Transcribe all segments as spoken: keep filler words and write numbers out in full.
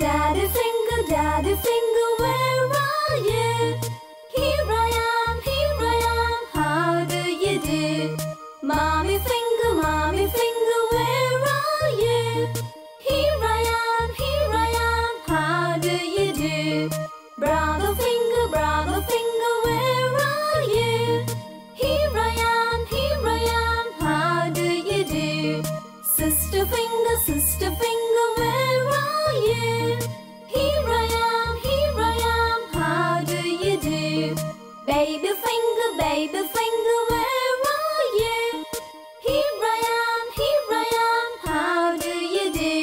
Daddy finger, daddy finger, where are you? Here I am, here I am, how do you do? Mommy finger, mommy finger, where are you? Here I am, here I am, how do you do? Brother finger, brother finger, where are you? Here I am, here I am, how do you do? Sister finger, sister finger, where are you? Here I am, here I am, how do you do? Baby finger, baby finger, where are you? Here I am, here I am, how do you do?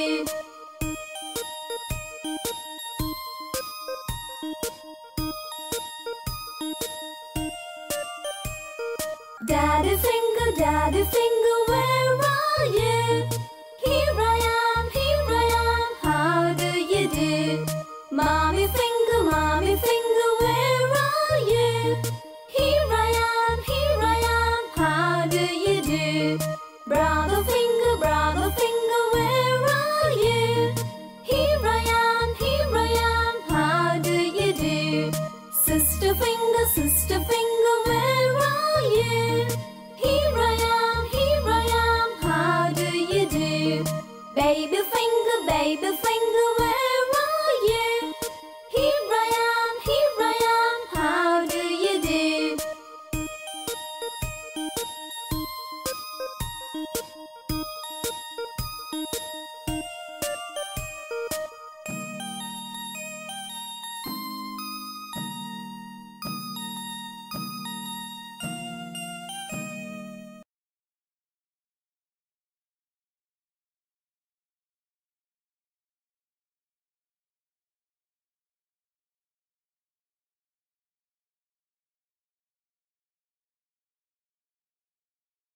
Daddy finger, daddy finger, where are you? Here I am, here I am, how do you do? Mommy finger, mommy finger, where are you? Here I am, here I am, how do you do? Brother finger, brother finger, where are you? Here I am, here I am, how do you do? Sister finger, sister finger, where are you? Here I am, here I am, how do you do? Baby finger, baby finger,